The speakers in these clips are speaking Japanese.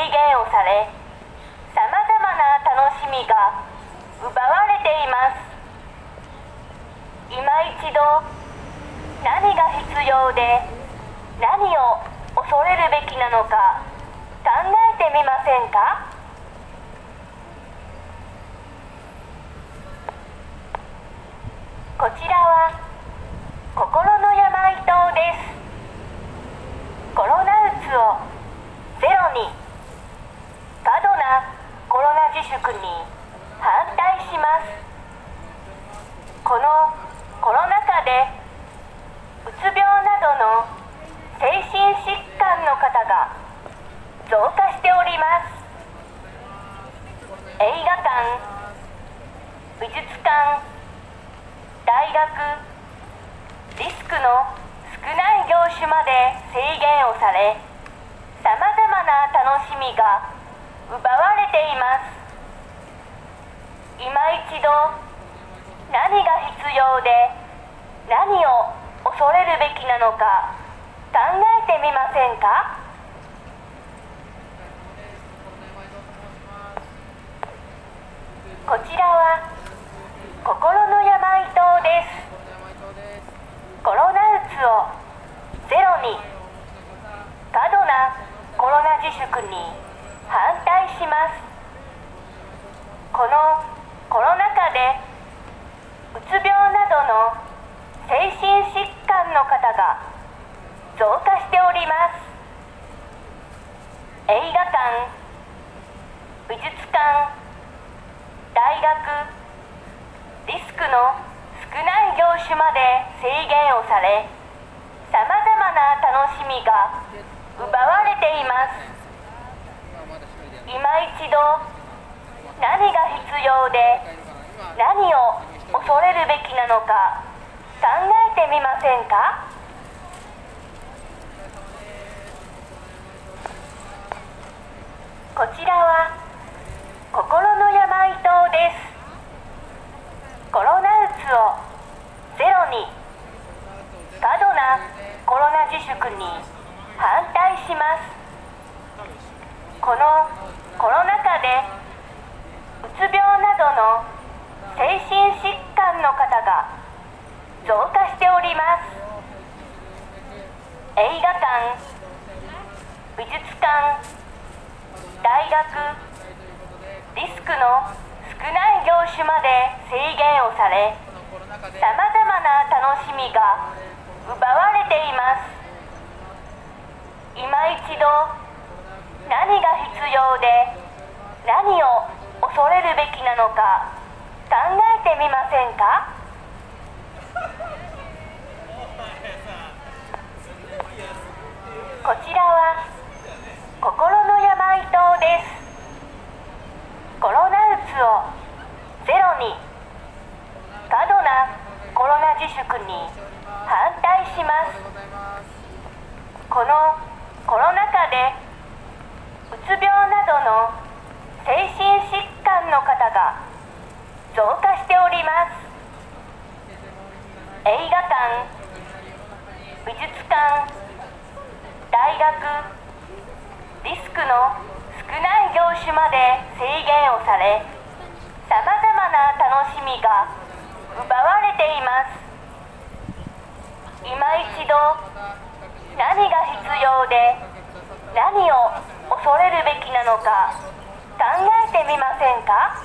限をされ、さまざまな楽しみが奪われています。今一度、何が必要で何を恐れるべきなのか考えてみませんか？こちらは心の病棟です。コロナうつをゼロに、過度なコロナ自粛に反対します。このコロナ禍でうつ病などの精神疾患の方が増加しております。映画館、美術館、大学、リスクの少ない業種まで制限をされ、さまざまな楽しみが奪われています。今一度、何が必要で何を恐れるべきなのか考えてみませんか？こちらは心の病棟です。コロナうつをゼロに、過度なコロナ自粛に反対します。このコロナ禍でうつ病などの精神疾患の方が増加しております。映画館、美術館、大学、リスクの少ない業種まで制限をされ、さまざまな楽しみが奪われています。今一度、何が必要で何を恐れるべきなのか考えてみませんか？こちらは心の病棟です。コロナうつをゼロに、過度なコロナ自粛に反対します。このコロナ禍でうつ病などの精神疾患の方が増加しております。映画館、美術館、大学、リスクの少ない業種まで制限をされ、さまざまな楽しみが奪われています。今一度、何が必要で何を恐れるべきなのか考えてみませんか？こちらは心の病棟です。コロナうつをゼロに、過度なコロナ自粛に反対します。このコロナ禍でうつ病などの精神疾患の方が増加しております。映画館、美術館、大学、リスクの少ない業種まで制限をされ、さまざまな楽しみが奪われています。今一度、何が必要で何を恐れるべきなのか考えてみませんか？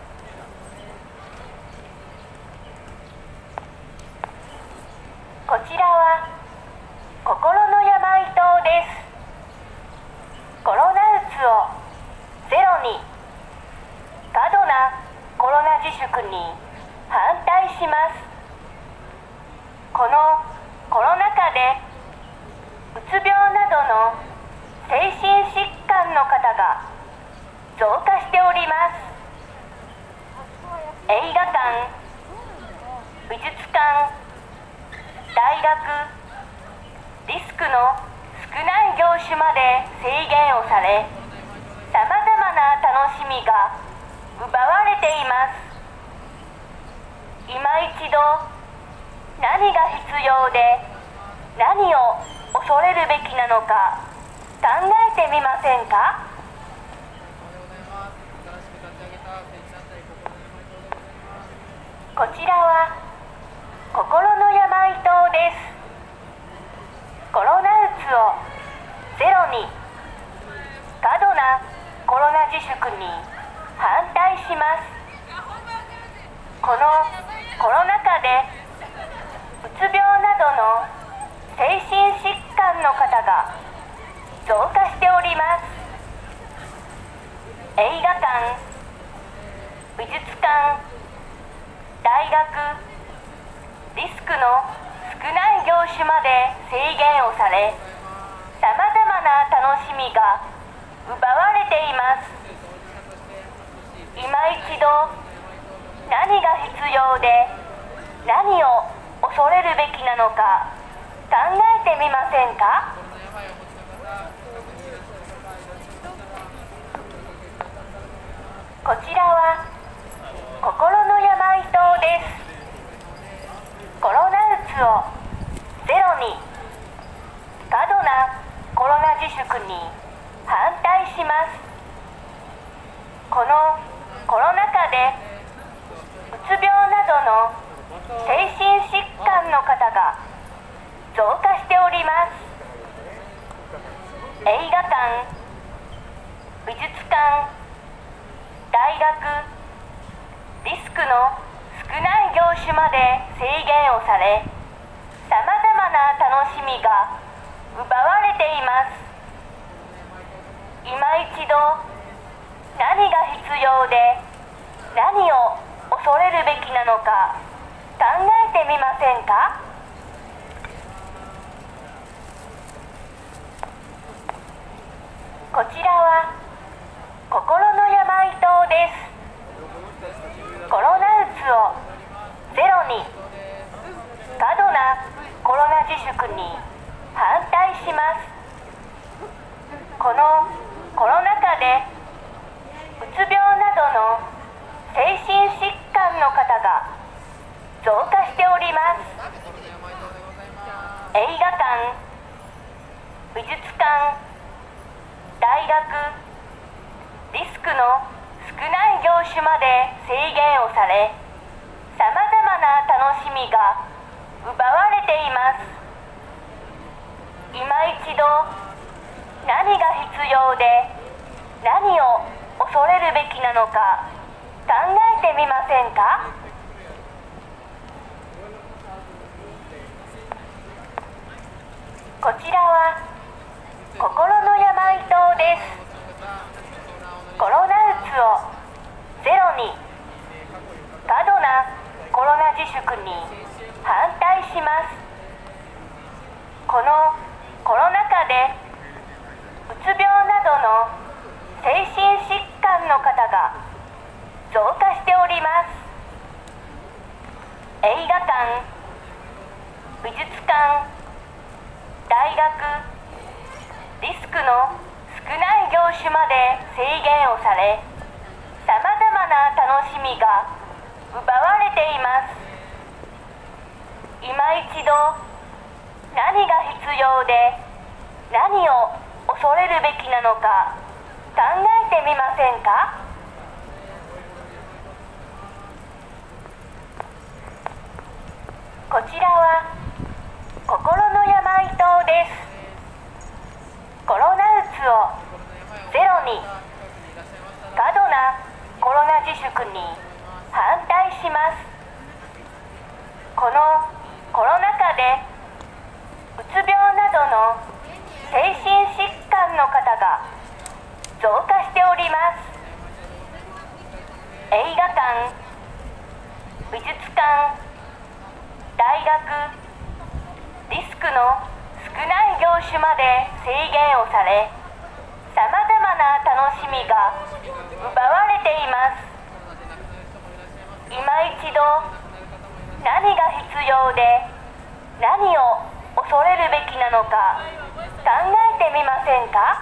こちらは心の病棟です。コロナうつをゼロに、過度なコロナ自粛に反対します。このコロナ禍でうつ病などの精神疾患の方が増加しております。映画館、美術館、大学、リスクの少ない業種まで制限をされ、さまざまな楽しみが奪われています。今一度、何が必要で何を恐れるべきなのか考えてみませんか？ こちらは心の病棟です。コロナうつをゼロに、過度なコロナ自粛に反対します。このコロナ禍でうつ病などの精神疾患の方が増加しております。映画館、美術館、大学、リスクの少ない業種まで制限をされ、さまざまな楽しみが奪われています。今一度、何が必要で何を恐れるべきなのか考えてみませんか？こちらは心の病棟です。コロナうつをゼロに、過度なコロナ自粛に反対します。このコロナ禍でうつ病などの精神疾患の方が増加しております。映画館、美術館、大学、リスクの少ない業種まで制限をされ、さまざまな楽しみが奪われています。今一度、何が必要で何を恐れるべきなのか考えてみませんか？こちらは心の病棟です。コロナうつをゼロに、過度なコロナ自粛に反対します。このコロナ禍でうつ病などの精神疾患の方が増加しております。映画館、美術館、大学、リスクの少ない業種まで制限をされ、さまざまな楽しみが奪われています。今一度、何が必要で何を恐れるべきなのか考えてみませんか？こちらは心の病棟です。コロナうつをゼロに、過度なコロナ自粛に反対します。このコロナ禍でうつ病などの精神疾患の方が増加しております。映画館、美術館、大学、リスクの少ない業種まで制限をされ、さまざまな楽しみが奪われています。今一度、何が必要で何を恐れるべきなのか考えてみませんか？こちらは心の病棟です。コロナうつをゼロに、過度なコロナ自粛に反対します。このコロナ禍でうつ病などの精神疾患の方が増加しております。映画館、美術館、大学、リスクの少ない業種まで制限をされ、さまざまな楽しみが奪われています。今一度、何が必要で何を恐れるべきなのか考えてみませんか？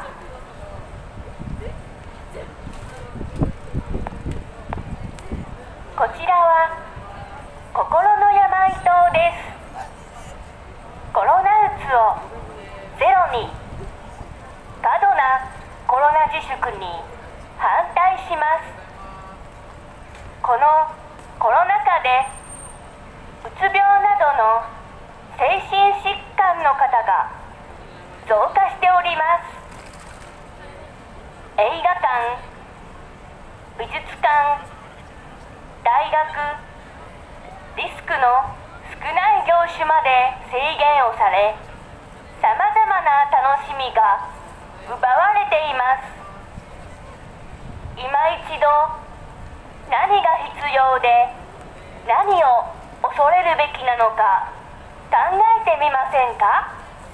こちらは心の病棟です。コロナうつをゼロに、過度なコロナ自粛に反対します。このコロナ禍でつ病などの精神疾患の方が増加しております。映画館、美術館、大学、リスクの少ない業種まで制限をされ、さまざまな楽しみが奪われています。今一度、何が必要で何を恐れるべきなのか考えてみませんか？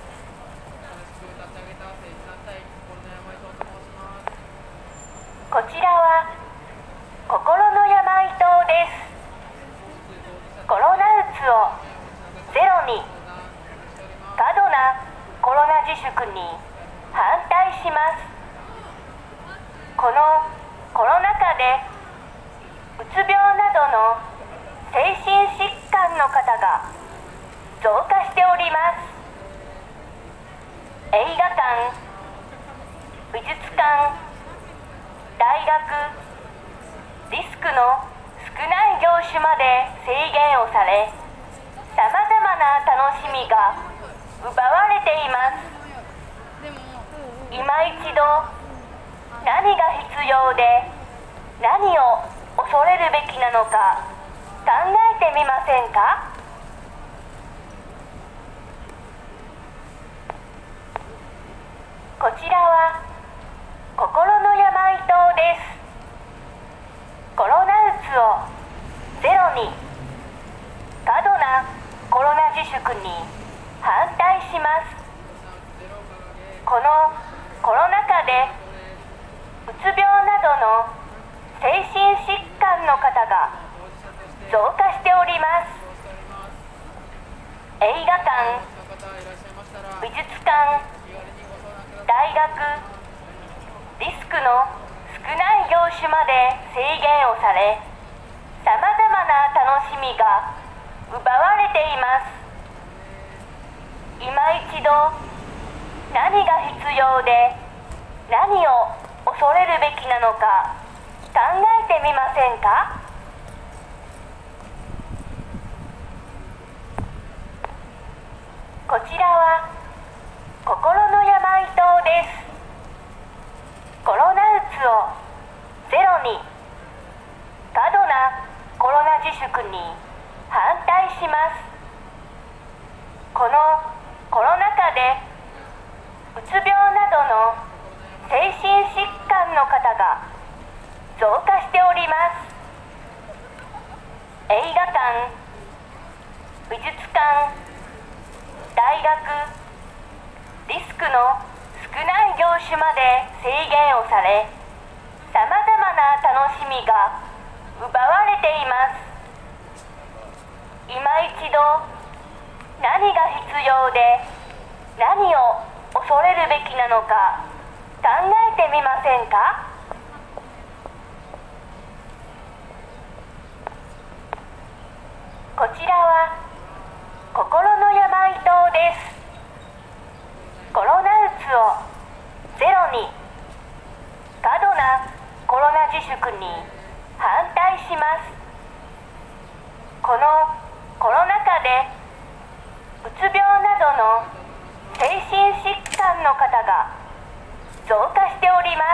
こちらは心の病棟です。コロナうつをゼロに、過度なコロナ自粛に反対します。このコロナ禍でうつ病などの精神疾患の方が増加しております。映画館、美術館、大学、リスクの少ない業種まで制限をされ、さまざまな楽しみが奪われています。今一度、何が必要で何を恐れるべきなのか考えてみませんか？こちらは心の病棟です。コロナうつをゼロに、過度なコロナ自粛に反対します。このコロナ禍でうつ病などの精神疾患の方が増加しております。映画館、美術館、大学、リスクの少ない業種まで制限をされ、さまざまな楽しみが奪われています。今一度、何が必要で何を恐れるべきなのか考えてみませんか？こちらは心の病棟です。コロナうつをゼロに、過度なコロナ自粛に反対します。このコロナ禍でうつ病などの精神疾患の方が増加しております。映画館、美術館、大学、リスクの少ない業種まで制限をされ、さまざまな楽しみが奪われています。今一度、何が必要で何を恐れるべきなのか考えてみませんか？こちらは心の病棟です。コロナうつをゼロに、過度なコロナ自粛に反対します。このコロナ禍でうつ病などの精神疾患の方が増加しております。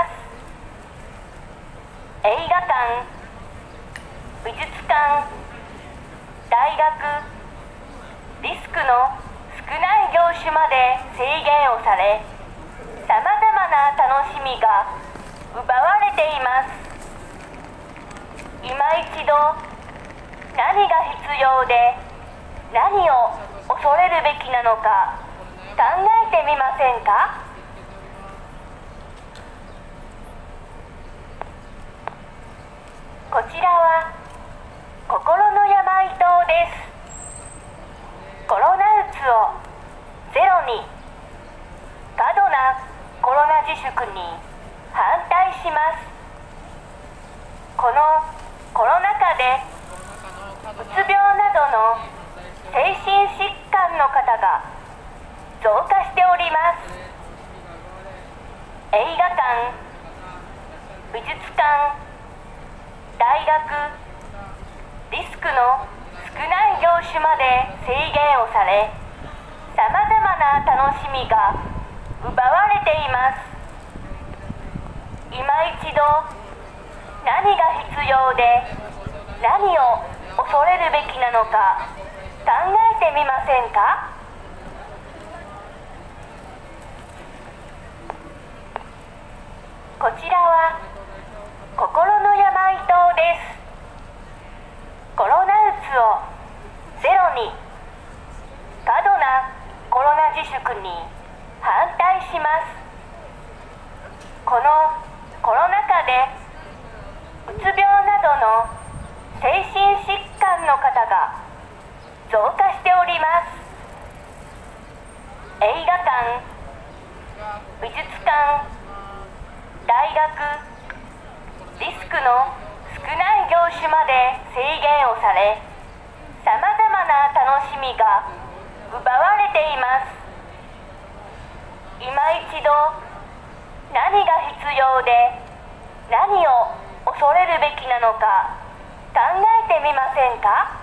映画館、美術館、大学、リスクの少ない業種まで制限をされ、さまざまな楽しみが奪われています。今一度、何が必要で何を恐れるべきなのか考えてみませんか？こちらは心の病棟です。コロナうつをゼロに、過度なコロナ自粛に反対します。このコロナ禍でうつ病などの精神疾患の方が増加しております。映画館、美術館、大学、リスクの少ない業種まで制限をされ、さまざまな楽しみが奪われています。今一度、何が必要で何を恐れるべきなのか考えてみませんか？こちらは心の病棟です。コロナうつをゼロに、過度なコロナ自粛に反対します。このコロナ禍でうつ病などの精神疾患の方が増加しております。映画館、美術館、大学、リスクの少ない業種まで制限をされ、さまざまな楽しみが奪われています。今一度、何が必要で何を恐れるべきなのか考えてみませんか？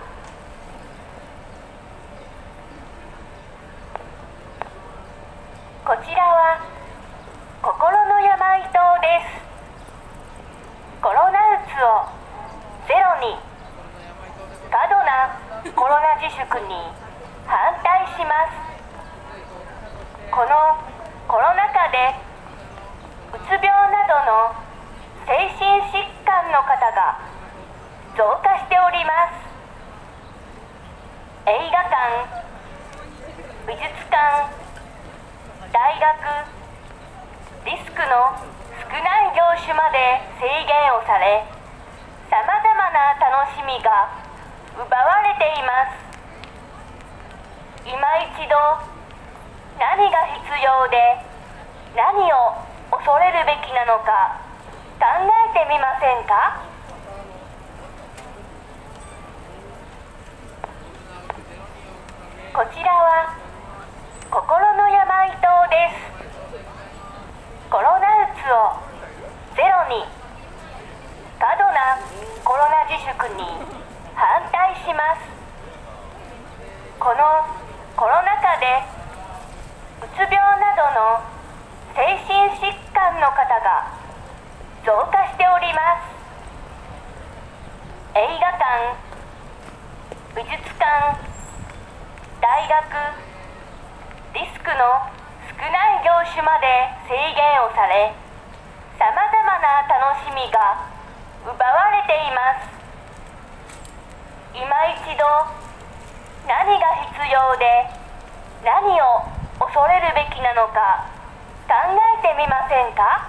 こちらは心の病棟です。コロナうつをゼロに、過度なコロナ自粛に反対します。このコロナ禍でうつ病などの精神疾患の方が増加しております。映画館、美術館、大学、リスクの少ない業種まで制限をされ、さまざまな楽しみが奪われています。今一度、何が必要で何を恐れるべきなのか考えてみませんか？こちらは心の病棟です。コロナうつをゼロに、過度なコロナ自粛に反対します。このコロナ禍でうつ病などの精神疾患の方が増加しております。映画館、美術館、大学、リスクの少ない業種まで制限をされ、さまざまな楽しみが奪われています。今一度、何が必要で何を恐れるべきなのか考えてみませんか？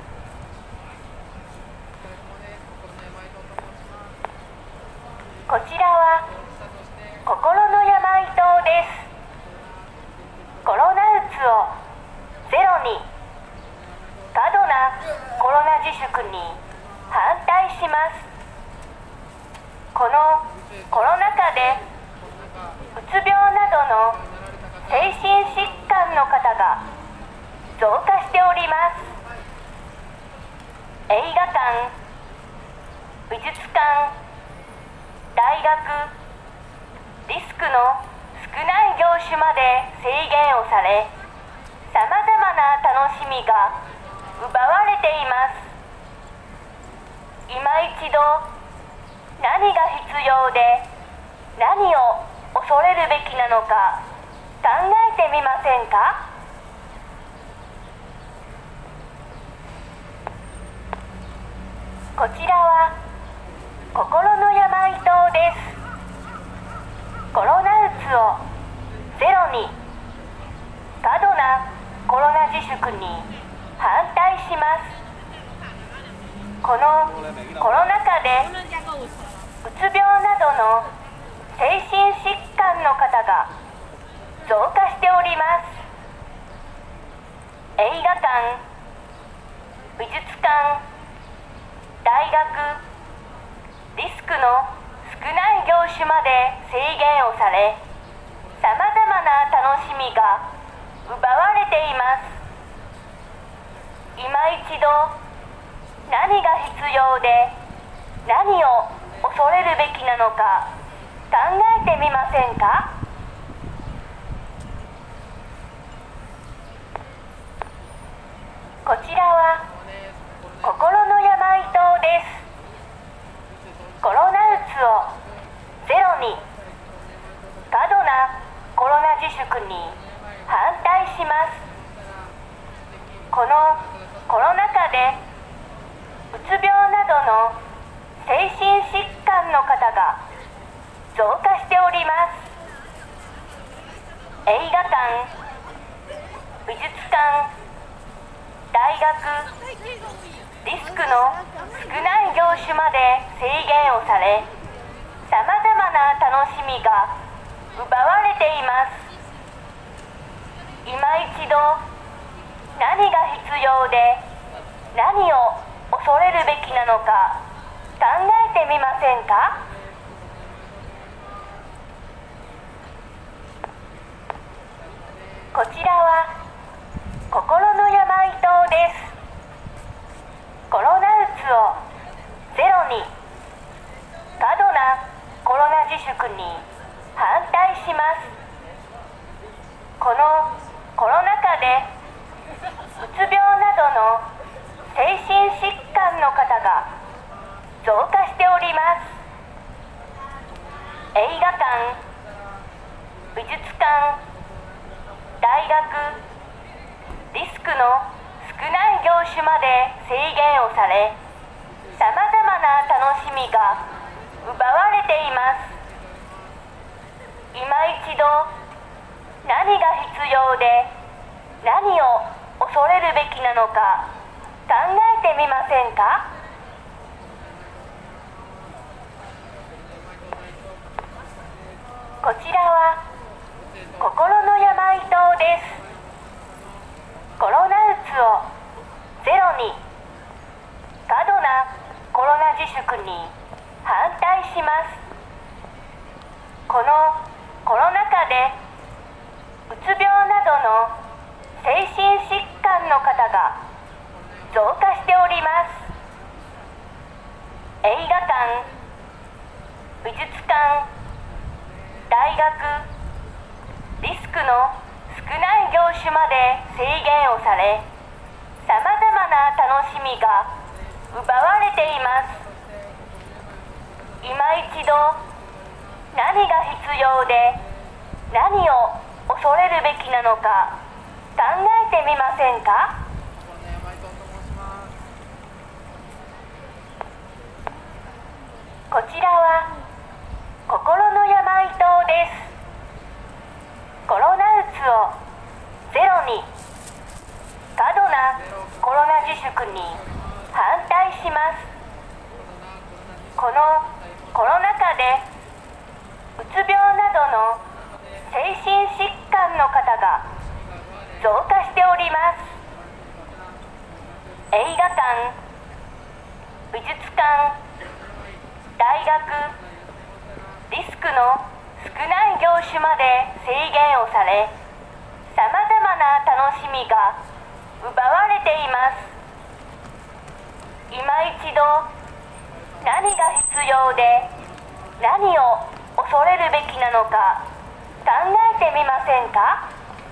こちらは心の病棟です。コロナうつをゼロに、過度なコロナ自粛に反対します。このコロナ禍でうつ病などの精神疾患の方が増加しております。映画館、美術館、大学、リスクの少ない業種まで制限をされ、さまざまな楽しみが奪われています。今一度、何が必要で何を恐れるべきなのか考えてみませんか？こちらは心の病棟です。コロナうつをゼロに、過度なコロナ自粛に反対します。このコロナ禍でうつ病などの精神疾患の方が増加しております。映画館、美術館、大学、リスクの少ない業種まで制限をされ、さまざまな楽しみが奪われています。今一度、何が必要で何を恐れるべきなのか考えてみませんか？こちらは心の病棟です。コロナうつをゼロに、過度なコロナ自粛に反対します。このコロナ禍でうつ病などの精神疾患の方が増加しております。映画館、美術館、大学、リスクの少ない業種まで制限をされ、さまざまな楽しみが奪われています。今一度、何が必要で何を恐れるべきなのか考えてみませんか？こちらは心の病棟です。コロナうつをゼロに、過度なコロナ自粛に反対します。このコロナ禍でうつ病などの精神疾患の方が増加しております。映画館、美術館、大学、リスクの少ない業種まで制限をされ、さまざまな楽しみが奪われています。今一度、何が必要で何を恐れるべきなのか考えてみませんか？こちらは心の病棟です。コロナうつをゼロに、過度なコロナ自粛に反対します。このコロナ禍でうつ病などの精神疾患の方が増加しております。映画館、美術館、大学、リスクの少ない業種まで制限をされ、さまざまな楽しみが奪われています。今一度、何が必要で何を恐れるべきなのか考えてみませんか？こちらは心の病棟です。コロナうつをゼロに、過度なコロナ自粛に反対します。このコロナ禍でうつ病などの精神疾患の方が増加しております。映画館、美術館、大学、リスクの少ない業種まで制限をされ、さまざまな楽しみが奪われています。今一度、何が必要で何を恐れるべきなのか考えてみませんか？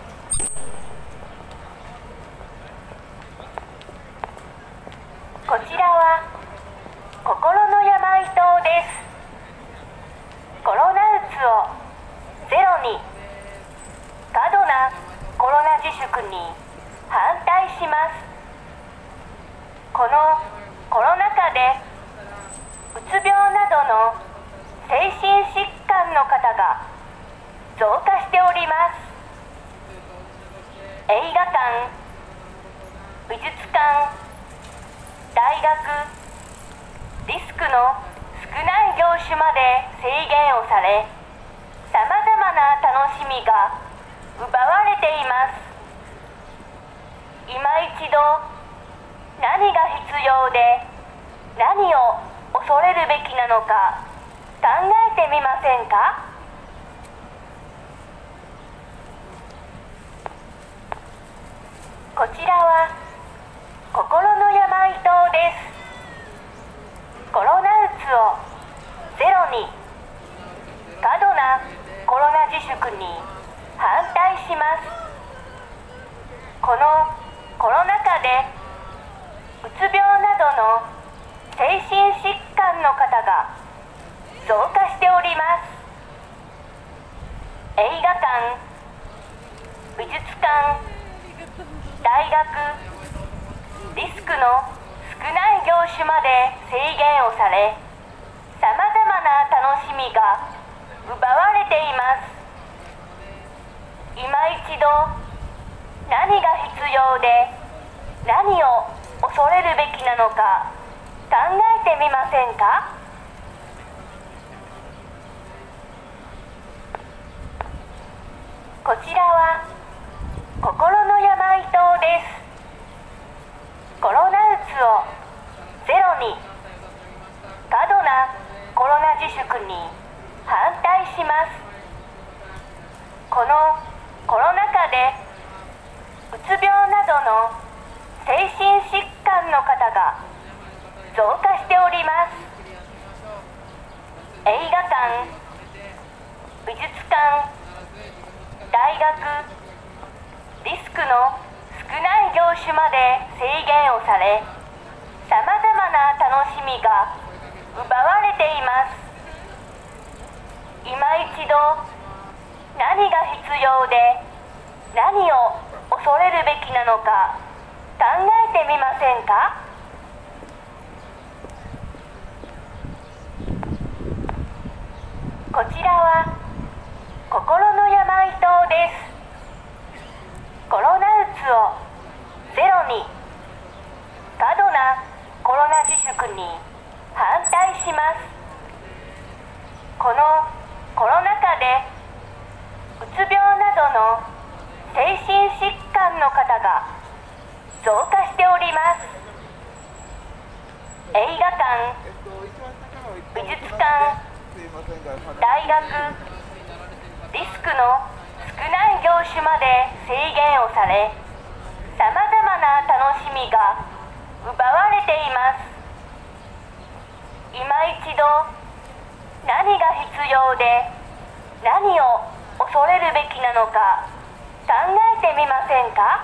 こちらは心の病棟です。コロナうつをゼロに、過度なコロナ自粛に反対します。このコロナ禍でうつ病などの精神疾患の方が増加しております。映画館、美術館、大学、リスクの少ない業種まで制限をされ、さまざまな楽しみが奪われています。今一度、何が必要で何を恐れるべきなのか考えてみませんか？こちらは心の病棟です。コロナうつをゼロに、過度な粛に反対します。このコロナ禍でうつ病などの精神疾患の方が増加しております。映画館、美術館、大学、リスクの少ない業種まで制限をされ、さまざまな楽しみが奪われています。今一度何が必要で何を恐れるべきなのか考えてみませんか？こちらは心の病棟です。コロナうつをゼロに、過度なコロナ自粛に反対します。このコロナ禍でうつ病などの精神疾患の方が増加しております。映画館、美術館、大学、リスクの少ない業種まで制限をされ、さまざまな楽しみが奪われています。今一度何が必要で何を恐れるべきなのか考えてみませんか？こちらは心の病棟です。コロナうつをゼロに、過度なコロナ自粛に反対します。このコロナ禍でうつ病などの精神疾患の方が増加しております。映画館、美術館、大学、リスクの少ない業種まで制限をされ、さまざまな楽しみが奪われています。今一度何が必要で何を恐れるべきなのか考えてみませんか？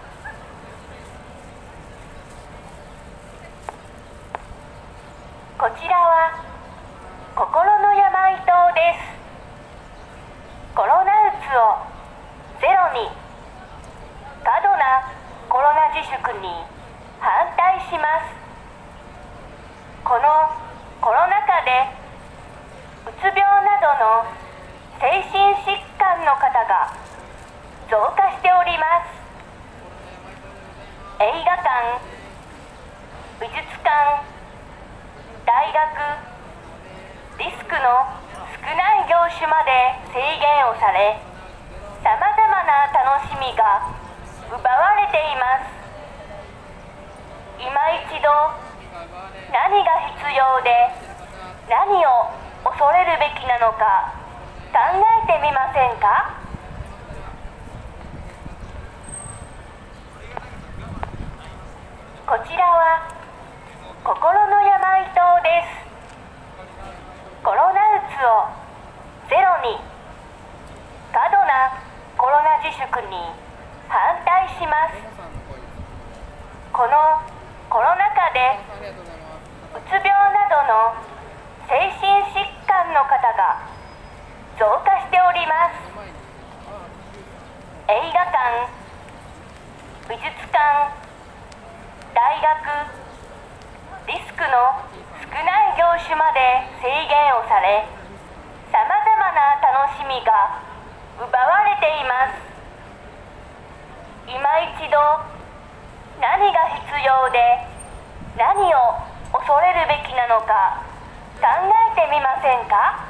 こちらは心の病棟です。コロナうつをゼロに、過度なコロナ自粛に反対します。このコロナ禍でうつ病などの精神疾患の方が増加しております。映画館、美術館、大学、リスクの少ない業種まで制限をされ、さまざまな楽しみが奪われています。今一度何が必要で何を恐れるべきなのか考えてみませんか？こちらは心の病棟です。コロナうつをゼロに、過度なコロナ自粛に反対します。このコロナ禍でうつ病などの精神疾患の方が増加しております。映画館、美術館、大学、リスクの少ない業種まで制限をされ、さまざまな楽しみが奪われています。今一度何が必要で何を恐れるべきなのか考えてみませんか？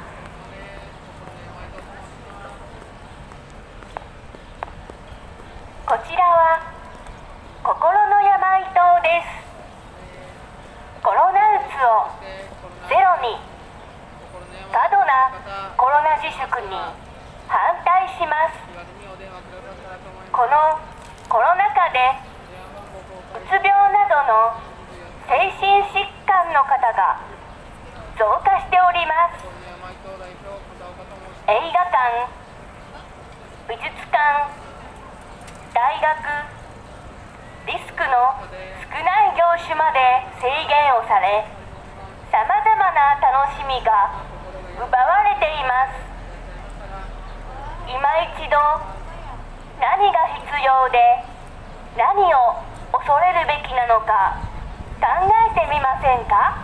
こちらは心の病棟です。コロナうつをゼロに、過度なコロナ自粛に反対します。このコロナ禍でうつ病などの精神疾患の方が増加しております。映画館、 美術館、大学、リスクの少ない業種まで制限をされ、さまざまな楽しみが奪われています。今一度、何が必要で何を恐れるべきなのか考えてみませんか？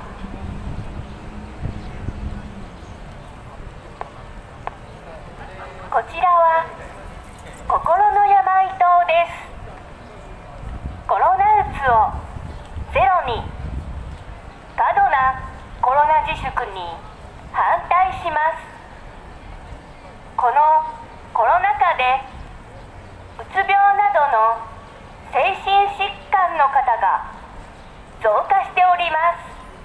こちらは心の病棟です。コロナうつをゼロに、過度なコロナ自粛に反対します。このコロナ禍でうつ病などの精神疾患の方が増加しております。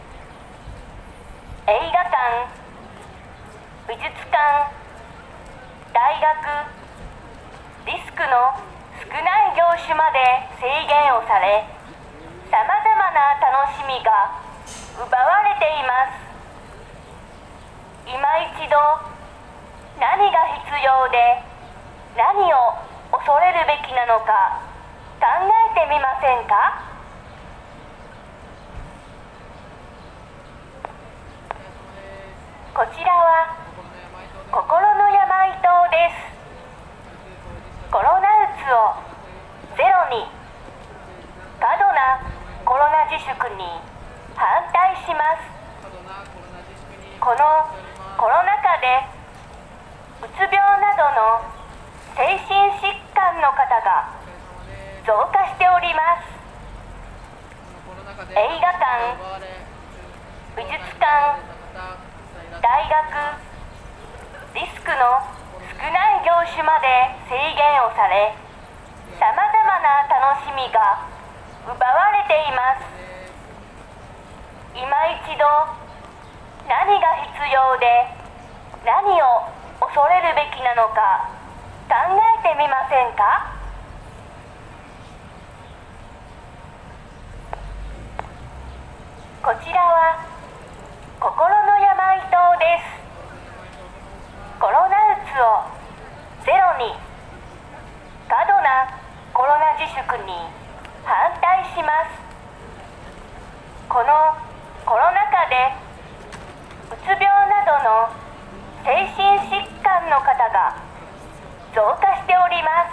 映画館、美術館、大学、リスクの少ない業種まで制限をされ、さまざまな楽しみが奪われています。今一度、何が必要で何を恐れるべきなのか考えてみませんか？こちらは心の病棟です。コロナうつをゼロに、過度なコロナ自粛に反対します。このコロナ禍でうつ病などの精神疾患の方が増加しております。映画館、美術館、大学、リスクの少ない業種まで制限をされ、さまざまな楽しみが奪われています。今一度、何が必要で何を恐れるべきなのか考えてみませんか？こちらは心の病棟です。コロナうつをゼロに、過度なコロナ自粛に反対します。このコロナ禍でうつ病などの精神疾患の方が増加しております。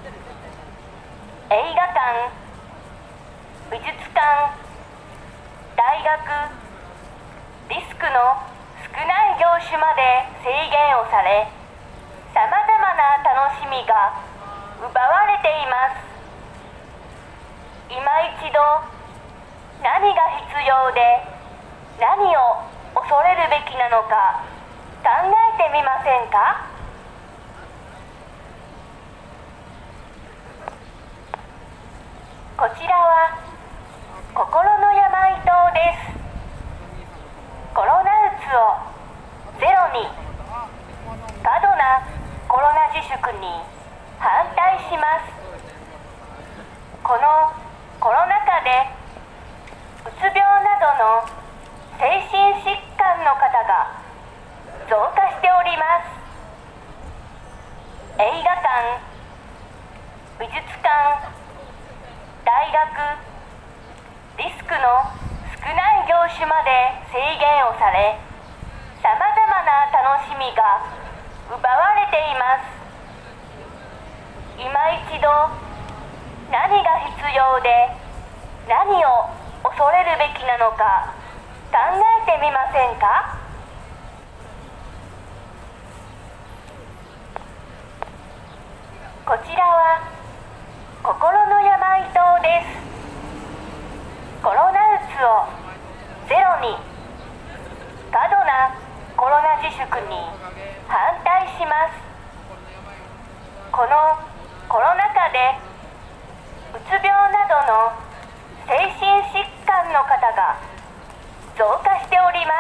映画館、美術館、大学、リスクの少ない業種まで制限をされ、さまざまな楽しみが奪われています。今一度、何が必要で何を恐れるべきなのか考えてみませんか？こちらは心の病棟です。コロナうつをゼロに、過度なコロナ自粛に反対します。このコロナ禍でうつ病などの精神疾患の方が増加しております。映画館、美術館、大学、リスクの少ない業種まで制限をされ、さまざまな楽しみが奪われています。今一度、何が必要で何を恐れるべきなのか考えてみませんか？こちらは心の病棟です。コロナうつをゼロに、過度なコロナ自粛に反対します。このコロナ禍でうつ病などの精神疾患の方が増加しております。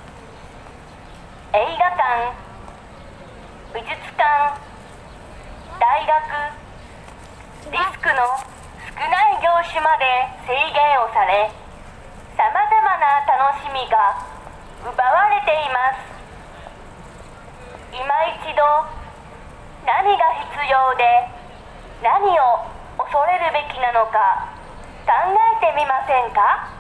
映画館、美術館、大学、リスクの少ない業種まで制限をされ、さまざまな楽しみが奪われています。今一度、 何が必要で何を恐れるべきなのか考えてみませんか？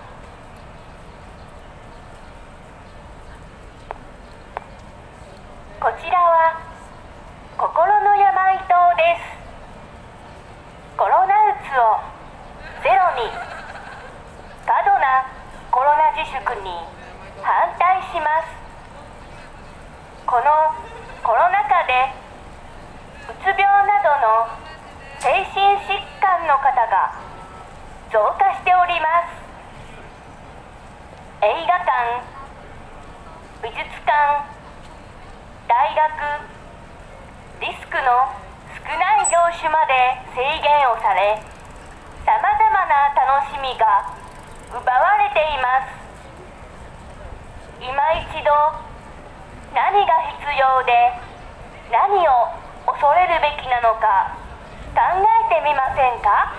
こちらは心の病棟です。コロナうつをゼロに、過度なコロナ自粛に反対します。このコロナ禍でうつ病などの精神疾患の方が増加しております。映画館、美術館、大学、リスクの少ない業種まで制限をされ、さまざまな楽しみが奪われています。今一度、何が必要で何を恐れるべきなのか考えてみませんか？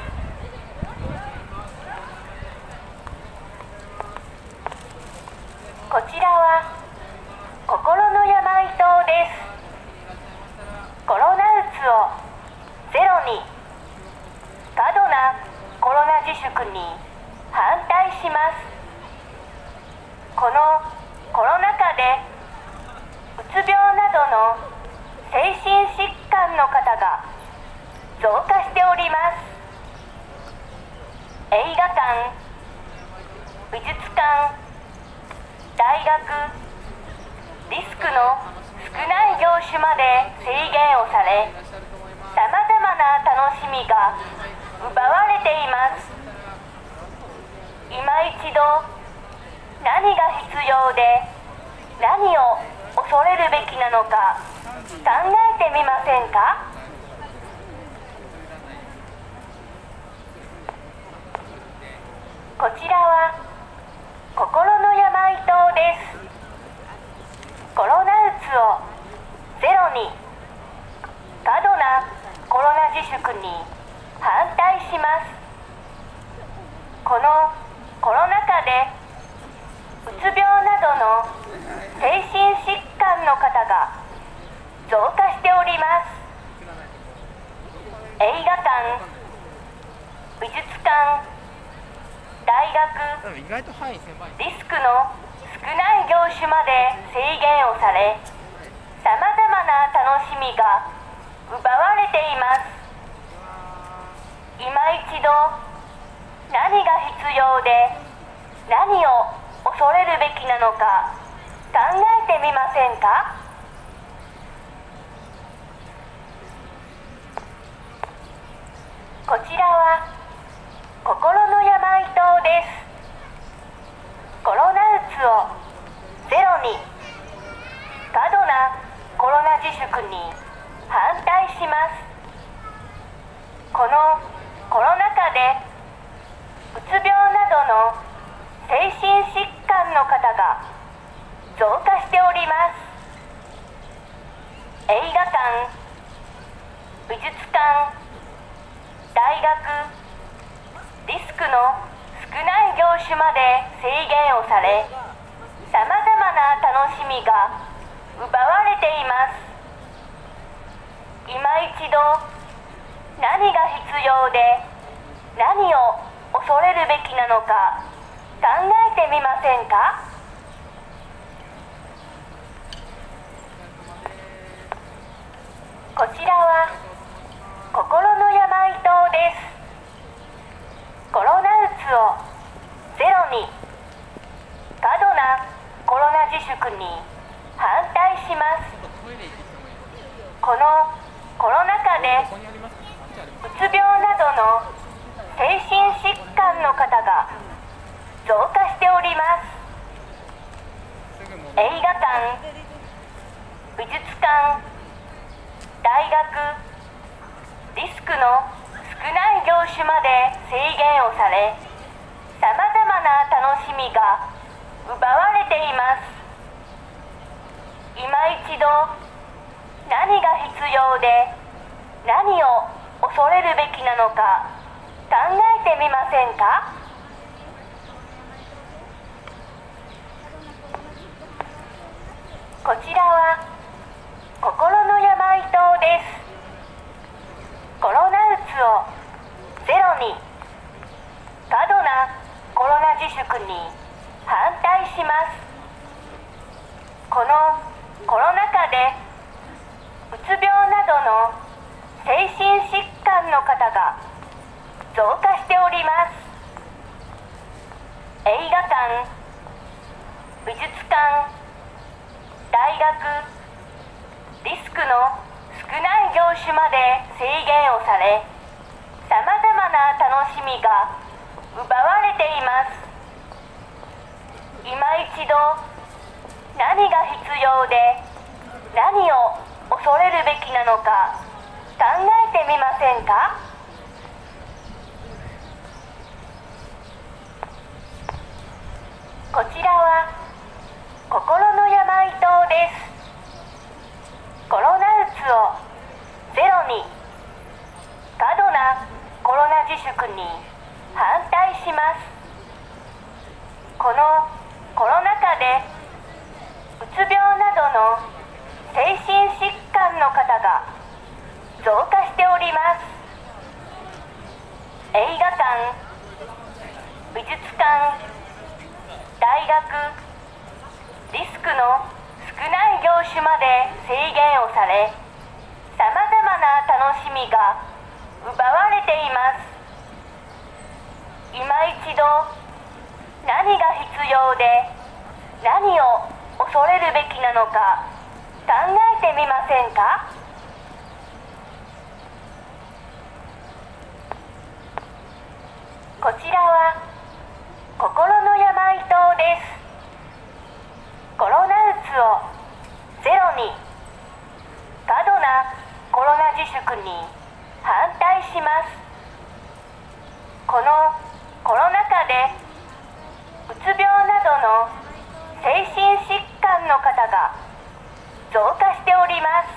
こちらは心の病棟です。コロナうつをゼロに、過度なコロナ自粛に反対します。このコロナ禍でうつ病などの精神疾患の方が増加しております。映画館、美術館、大学、リスクの少ない業種まで制限をされ、さまざまな楽しみが奪われています。今一度、何が必要で何を恐れるべきなのか考えてみませんか？こちらは心の病棟です。コロナうつをゼロに、過度なコロナ自粛に反対します。このコロナ禍でうつ病などの精神疾患の方が増加しております。映画館、美術館、大学、リスクの少ない業種まで制限をされ、さまざまな楽しみが奪われています。今一度、何が必要で何を恐れるべきなのか考えてみませんか？こちらは心の病棟です。コロナうつをゼロに、過度なコロナ自粛に反対します。このコロナ禍でうつ病などの精神疾患の方が増加しております。映画館、美術館、大学、リスクの少ない業種まで制限をされ、さまざまな楽しみが奪われています。今一度、何が必要で何を恐れるべきなのか考えてみませんか？こちらは心の病棟です。コロナうつをゼロに、過度なコロナ自粛に反対します。このコロナ禍でうつ病などの精神疾患の方が増加しております。映画館、美術館、大学、リスクの少ない業種まで制限をされ、さまざまな楽しみが奪われています。今一度、何が必要で何を恐れるべきなのか考えてみませんか？こちらは心の病棟です。 ます。このコロナ禍でうつ病などの精神疾患の方が増加しております。映画館、美術館、大学、リスクの少ない業種まで制限をされ、さまざまな楽しみが奪われています。今一度何が必要で何を恐れるべきなのか考えてみませんか？こちらは心の病棟です。コロナうつをゼロに、過度なコロナ自粛に反対します。このコロナ禍でうつ病などの精神疾患の方が増加しております。映画館、美術館、大学、リスクの少ない業種まで制限をされ、さまざまな楽しみが奪われています。今一度何が必要で何を恐れるべきなのか考えてみませんか？こちらは心の病棟です。コロナうつをゼロに、過度なコロナ自粛に反対します。このコロナ禍でうつ病などの精神疾患の方が増加しております。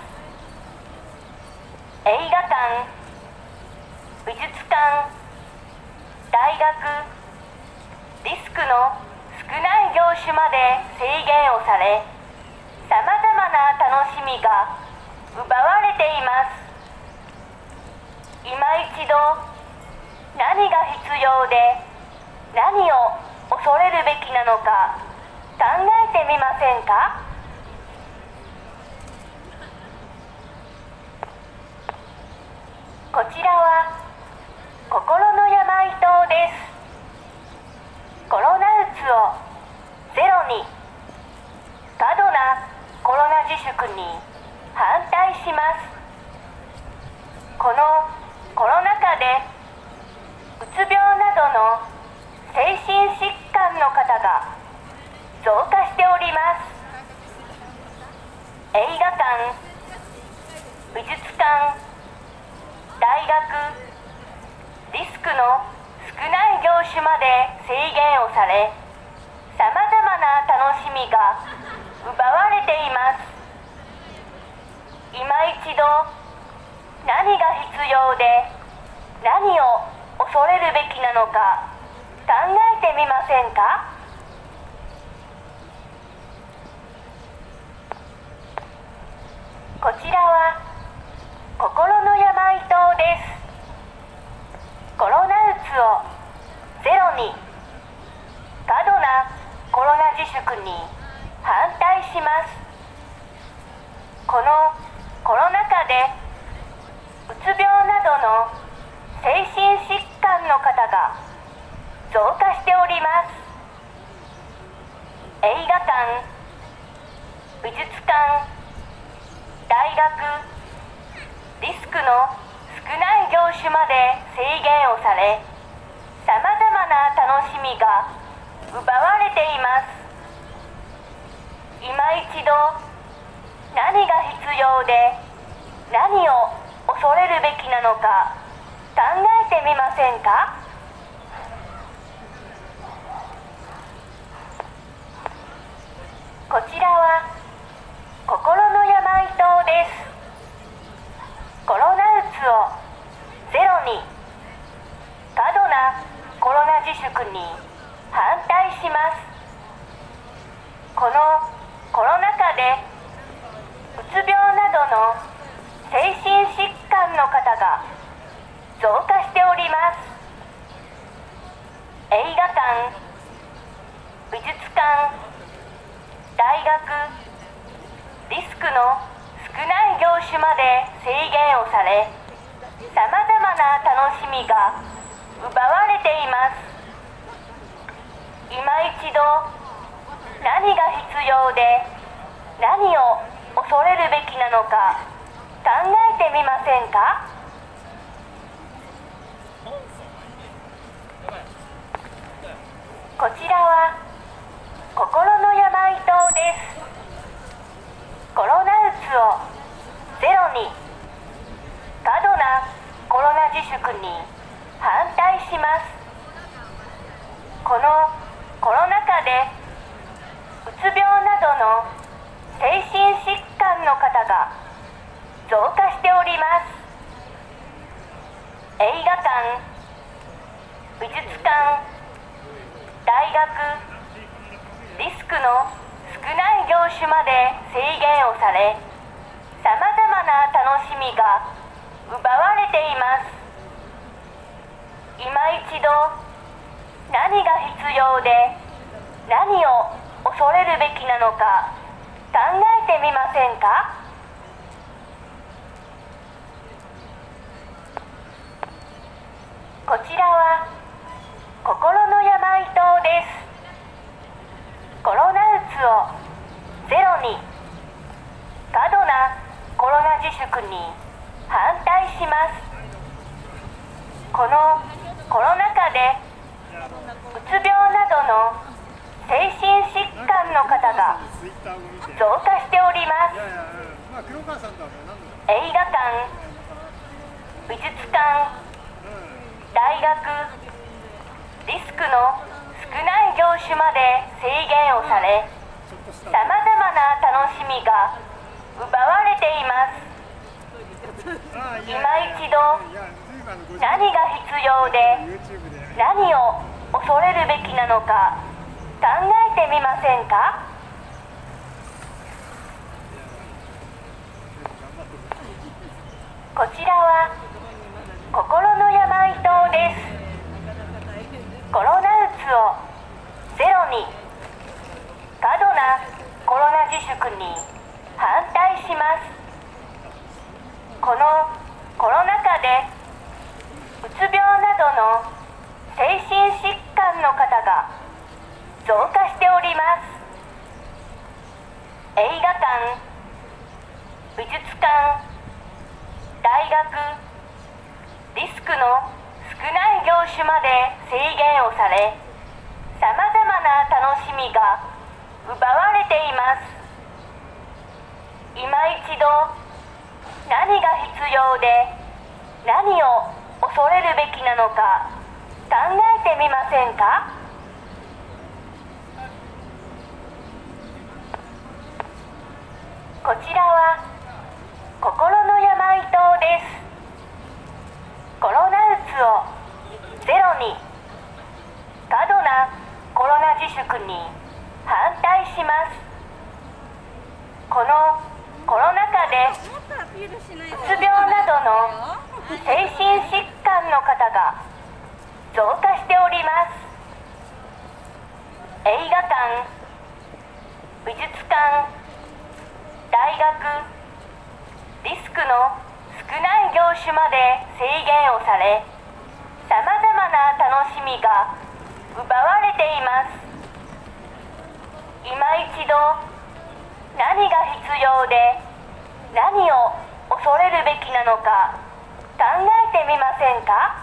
映画館、美術館、大学、リスクの少ない業種まで制限をされ、さまざまな楽しみが奪われています。今一度何が必要で何を恐れるべきなのか考えてみませんか？こちらは心の病棟です。コロナうつをゼロに、過度なコロナ自粛に反対します。このコロナ禍でうつ病などの精神疾患の方が増加しております。映画館、美術館、大学、リスクの少ない業種まで制限をされ、さまざまな楽しみが奪われています。今一度何が必要で何を恐れるべきなのか考えてみませんか？こちらは心の病棟です。コロナうつをゼロに、過度なコロナ自粛に反対します。このコロナ禍でうつ病などの精神疾患の方が増加しております。映画館、美術館、大学、リスクの少ない業種まで制限をされ、さまざまな楽しみが奪われています。今一度何が必要で何を恐れるべきなのか考えてみませんか？こちらは心の病棟です。コロナうつをゼロに、過度なコロナ自粛に反対します。このコロナ禍でうつ病などの精神疾患の方が増加しております。 クの少ない業種まで制限をされ、さまざまな楽しみが奪われています。今一度何が必要で何を恐れるべきなのか考えてみませんか？こちらは心の病棟です。コロナうつをゼロに、過度なコロナ自粛に反対します。このコロナ禍でうつ病などの精神疾患の方が増加しております。映画館、美術館、大学、リスクの少ない業種まで制限をされ、さまざまな楽しみが奪われています。今一度何が必要で何を恐れるべきなのか考えてみませんか？こちらは心の病棟です。コロナうつをゼロに、過度なコロナ自粛に反対します。このコロナ禍でうつ病などの精神疾患の方が増加しております。映画館、美術館、大学、リスクの少ない業種まで制限をされ、さまざまな楽しみが奪われています。今一度何が必要で何を恐れるべきなのか考えてみませんか？こちらは心の病棟です。コロナうつをゼロに、過度なコロナ自粛に反対します。このコロナ禍でうつ病などの精神疾患の方が増加しております。映画館、美術館、大学、リスクの少ない業種まで制限をされ、さまざまな楽しみが奪われています。今一度何が必要で何を恐れるべきなのか考えてみませんか？こちらは心の病棟です。コロナうつをゼロに、過度なコロナ自粛に反対します。このコロナ禍でうつ病などの精神疾患の方が増加しております。映画館、美術館、大学、リスクの少ない業種まで制限をされ、さまざまな楽しみが奪われています。今一度何が必要で何を恐れるべきなのか考えてみませんか？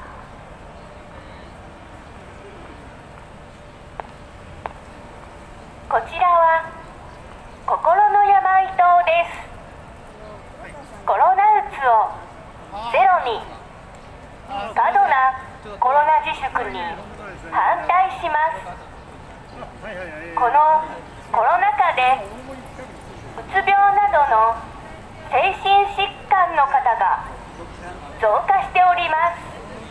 こちらは心の病棟です。コロナうつをゼロに、過度なコロナ自粛に反対します。このコロナ禍でうつ病などの精神疾患の方が増加しております。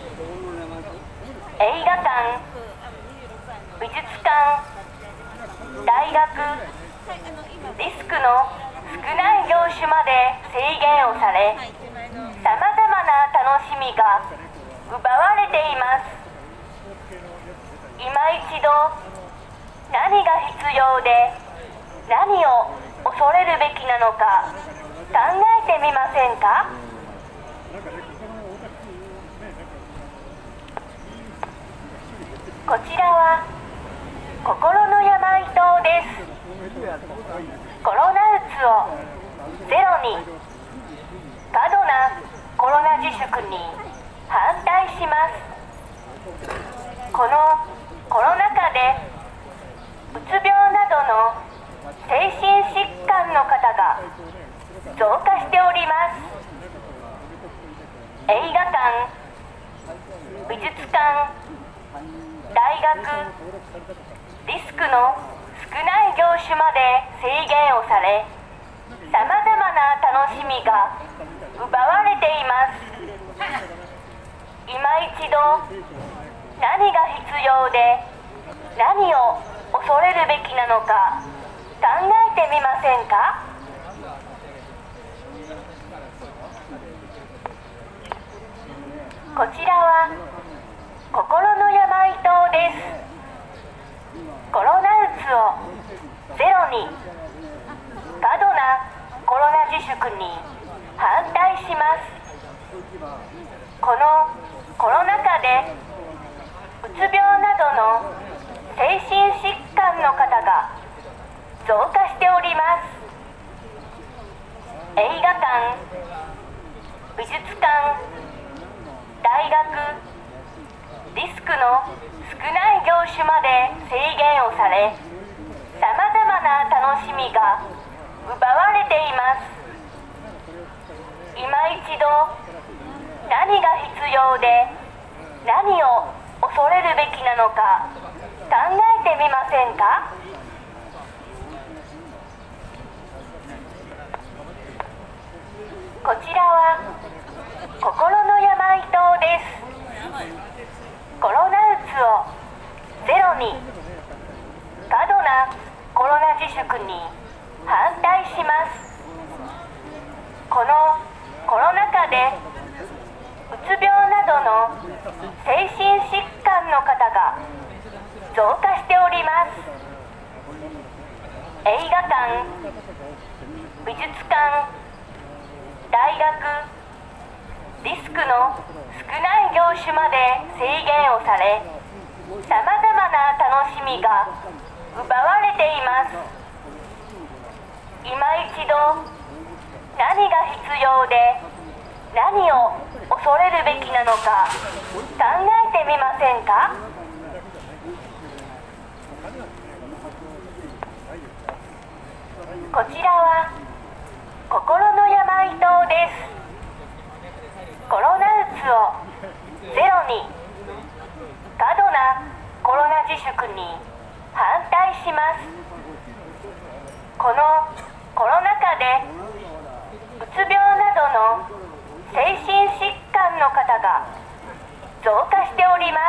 映画館、美術館、大学、リスクの少ない業種まで制限をされ、さまざまな楽しみが奪われています。今一度何が必要で何を恐恐れるべきなのか考えてみませんか？こちらは心の病棟です。コロナうつをゼロに、過度なコロナ自粛に反対します。このコロナ禍でうつ病などの精神疾患の方が増加しております。映画館、美術館、大学、リスクの少ない業種まで制限をされ、さまざまな楽しみが奪われています。今一度何が必要で何を恐れるべきなのか考えてみませんか？こちらは心の病棟です。コロナうつをゼロに、過度なコロナ自粛に反対します。このコロナ禍でうつ病などの精神疾患の方が増加しております。映画館、美術館、大学、リスクの少ない業種まで制限をされ、さまざまな楽しみが奪われています。今一度何が必要で何を恐れるべきなのか考えてみませんか？こちらは心の病棟です。コロナうつをゼロに、過度なコロナ自粛に反対します。このコロナ禍でうつ病などの精神疾患の方が増加しております。映画館、美術館、大学、リスクの少ない業種まで制限をされ、さまざまな楽しみが奪われています。今一度何が必要で何を恐れるべきなのか考えてみませんか？こちらは心の病棟です。コロナうつをゼロに、過度なコロナ自粛に反対します。このコロナ禍でうつ病などの精神疾患の方が増加しております。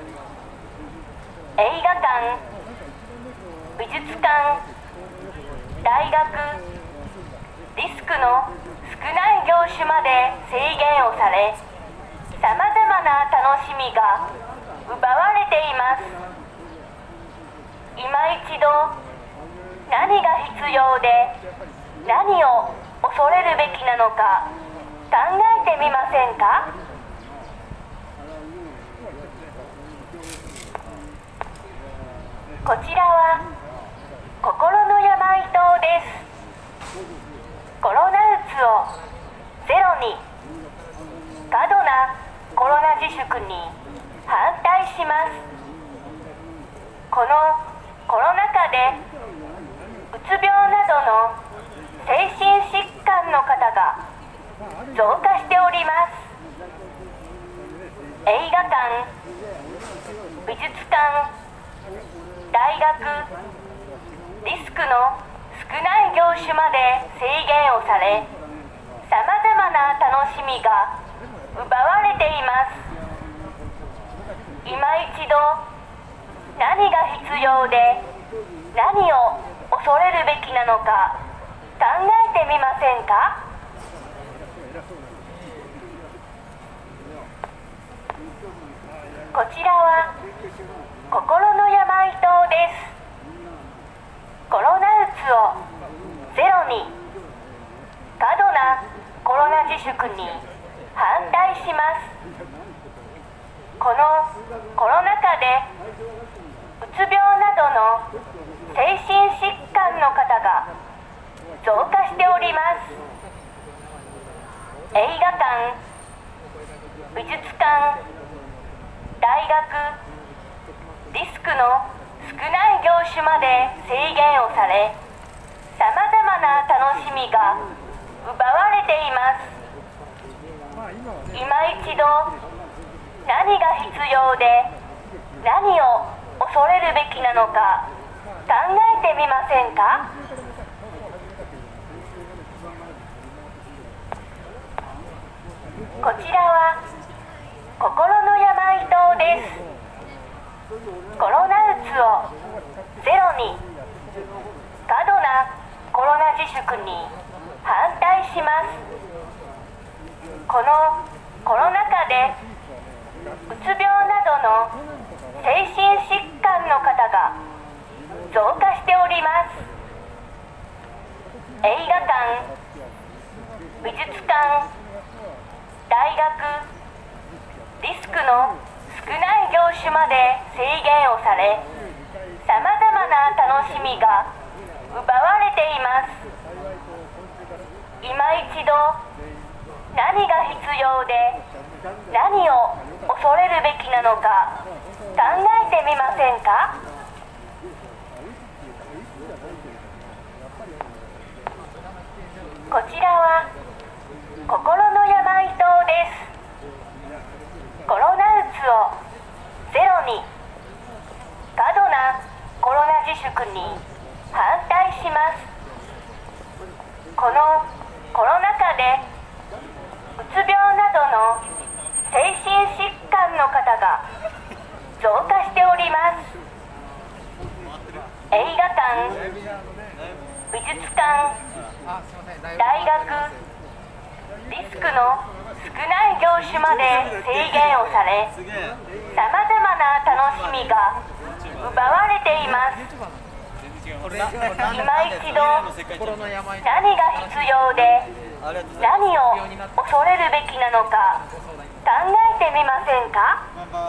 映画館、美術館、大学、リスクの少ない業種まで制限をされ、さまざまな楽しみが奪われています。今一度何が必要で何を恐れるべきなのか考えてみませんか？こちらは心の病棟です。コロナうつをゼロに、過度なコロナ自粛に反対します。このコロナ禍でうつ病などの精神疾患の方が増加しております。映画館、美術館、大学、リスクの少ない業種まで制限をされ、さまざまな楽しみが奪われています。今一度何が必要で何を恐れるべきなのか考えてみませんか？こちらは心の病棟です。コロナうつをゼに過度なコロナ自粛に反対します。このコロナ禍でうつ病などの精神疾患の方が増加しております。映画館、美術館、大学、リスクの少ない業種まで制限をされ、さまざまな楽しみが奪われています。今一度何が必要で何を恐れるべきなのか考えてみませんか？こちらは心の病棟です。コロナうつをゼロに、過度なコロナ自粛に反対します。このコロナ禍でうつ病などの精神疾患の方が増加しております。映画館、美術館、大学、リスクの少ない業種まで制限をされ、さまざまな楽しみが奪われています。今一度何が必要で何を恐れるべきなのか考えてみませんか？こちらは心の病棟です。コロナうつをゼロに、過度なコロナ自粛に反対します。このコロナ禍でうつ病などの精神疾患の方が増加しております。映画館、美術館、大学、リスクの少ない業種まで制限をされ、さまざまな楽しみが奪われています。今一度何が必要で何を恐れるべきなのか考えてみませんか？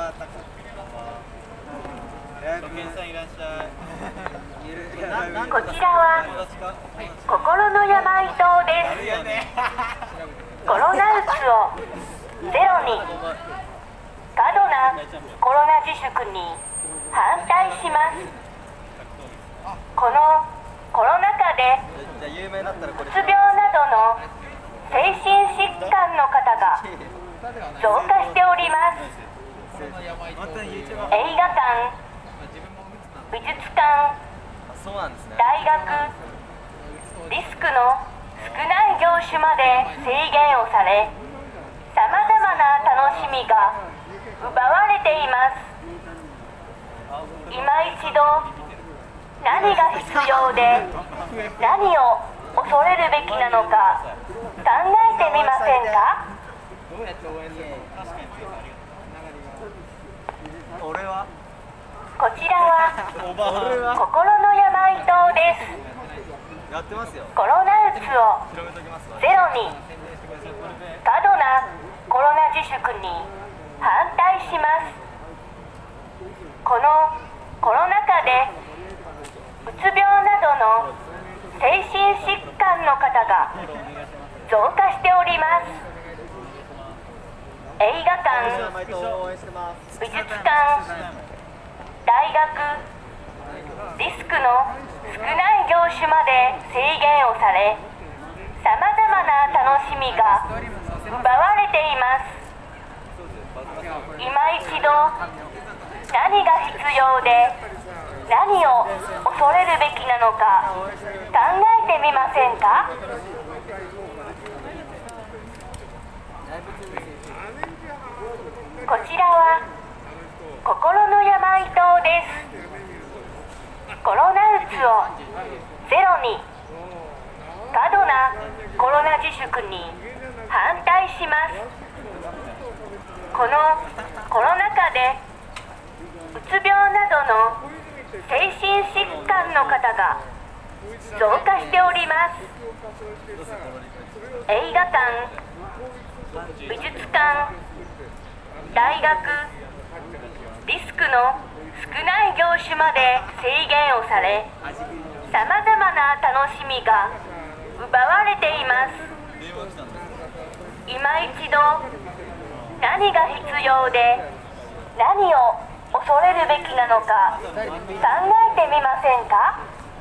こちらは心の病棟です。コロナうつをゼロに、過度なコロナ自粛に反対します。このコロナ禍でうつ病などの精神疾患の方が増加しております。映画館、美術館、大学、リスクの少ない業種まで制限をされ、さまざまな楽しみが奪われています。今一度何が必要で何を恐れるべきなのか考えてみませんか？こちらは心の病棟です。コロナうつをゼロに、過度なコロナ自粛に反対します。このコロナ禍でうつ病などの精神疾患の方が増加しております。映画館、美術館、大学、リスクの少ない業種まで制限をされ、さまざまな楽しみが奪われています。今一度何が必要で何を恐れるべきなのか考えてみませんか？こちらは心の病棟です。コロナうつをゼロに、過度なコロナ自粛に反対します。このコロナ禍でうつ病などの精神疾患の方が増加しております。映画館、美術館、大学、リスクの少ない業種まで制限をされ、さまざまな楽しみが奪われています。今一度何が必要で何を恐れるべきなのか考えてみませんか？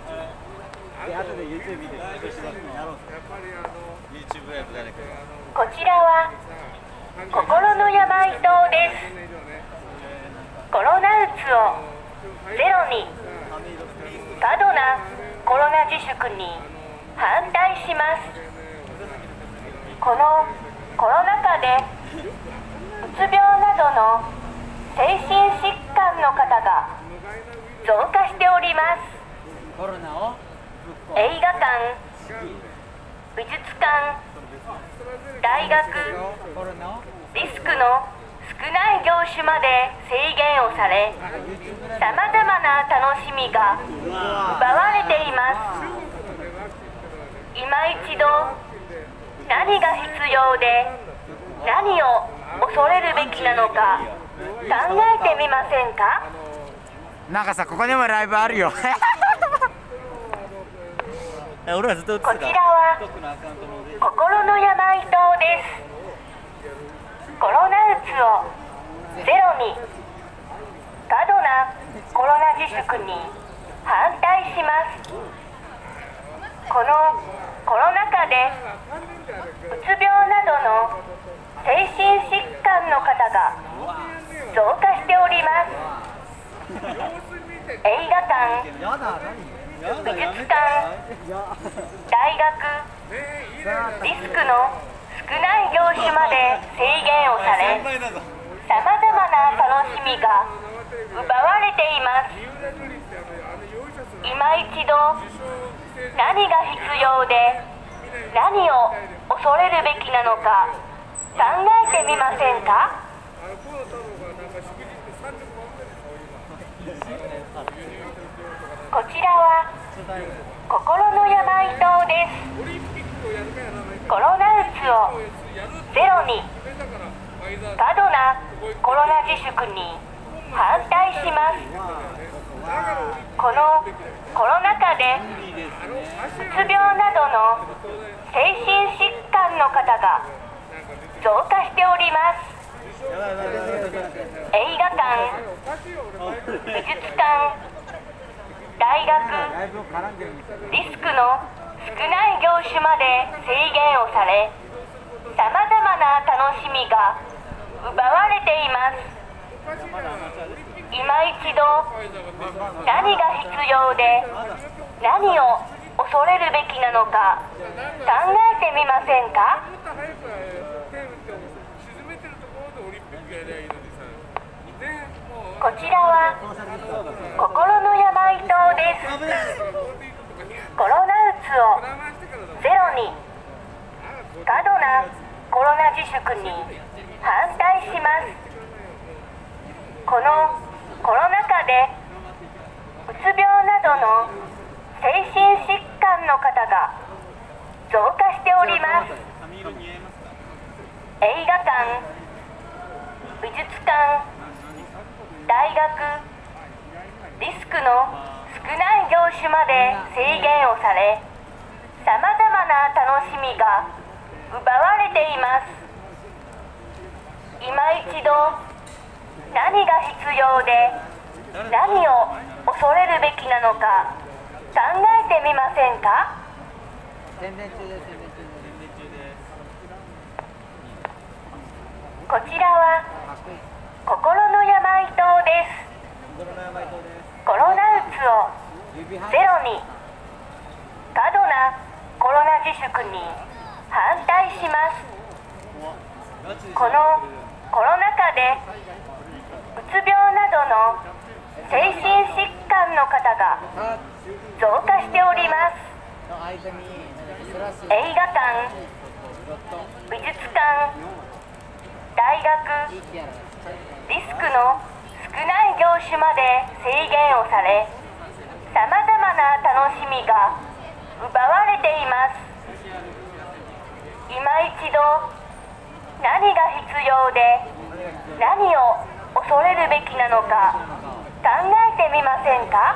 こちらは心の病棟です。コロナうつをゼロに、過度なコロナ自粛に反対します。このコロナ禍でうつ病などの精神疾患の方が増加しております。映画館、美術館、大学、リスクの少ない業種まで制限をされ、さまざまな楽しみが奪われています。今一度何が必要で何を恐れるべきなのか考えてみませんか？ なんかさ、ここにもライブあるよ。こちらは心の病棟です。コロナうつをゼロに、過度なコロナ自粛に反対します。このコロナ禍でうつ病などの精神疾患の方が増加しております。映画館、美術館、大学、リスクの少ない業種まで制限をされ、さまざまな楽しみが奪われています。今一度何が必要で何を恐れるべきなのか考えてみませんか？こちらは心の病棟です。コロナうつをゼロに、過度なコロナ自粛に反対します。このコロナ禍でうつ病などの精神疾患の方が増加しております。映画館、美術館、大学、リスクの少ない業種まで制限をされ、さまざまな楽しみが奪われています。今一度何が必要で何を恐れるべきなのか考えてみませんか？こちらは心の病棟です。コロナうつをゼロに、過度なコロナ自粛に反対します。このコロナ禍でうつ病などの精神疾患の方が増加しております。映画館、美術館、大学、リスクの少ない業種まで制限をされ、さまざまな楽しみが奪われています。今一度何が必要で何を恐れるべきなのか考えてみませんか？こちらは心の病棟です。コロナうつをゼロに、過度なコロナ自粛に反対します。このコロナ禍でうつ病などの精神疾患の方が増加しております。映画館、美術館、大学、リスクの少ない業種まで制限をされ、さまざまな楽しみが奪われています。今一度何が必要で何を恐れるべきなのか考えてみませんか？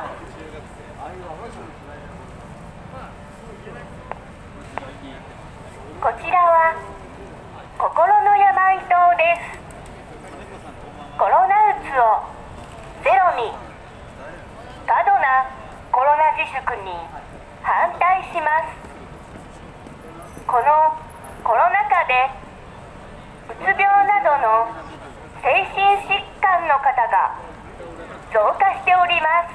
こちらは心の病棟です。コロナうつをゼロに、過度なコロナ自粛に反対します。このコロナ禍でうつ病などの精神疾患の方が増加しております。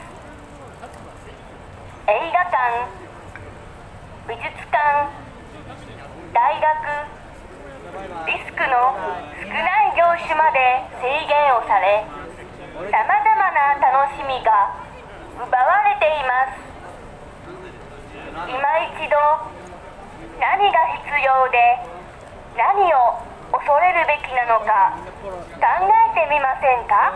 映画館、美術館、大学、リスクの少ない業種まで制限をされ、さまざまな楽しみが奪われています。今一度何が必要で何を恐れるべきなのか考えてみませんか？